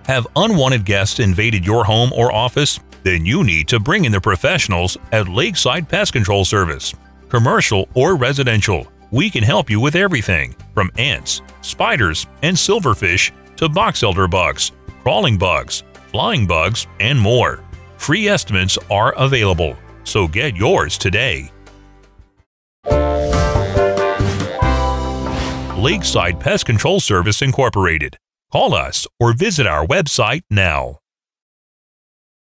Have unwanted guests invaded your home or office? Then you need to bring in the professionals at Lakeside Pest Control Service. Commercial or residential, we can help you with everything from ants, spiders, and silverfish to box elder bugs, crawling bugs, flying bugs, and more. Free estimates are available, so get yours today. Lakeside Pest Control Service Incorporated. Call us or visit our website now.